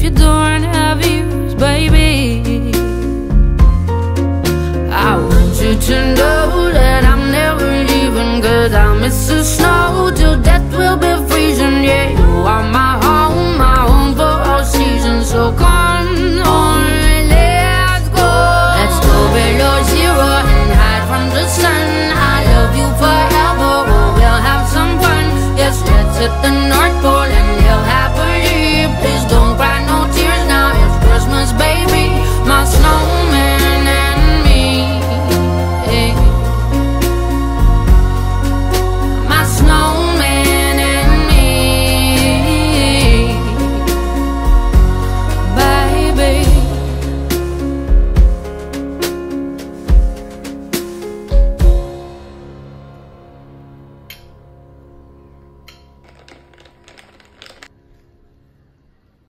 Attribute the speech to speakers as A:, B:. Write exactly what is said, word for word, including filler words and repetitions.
A: you don't have ears, baby. I want you to know that I'm never leaving, 'cause I miss the snow.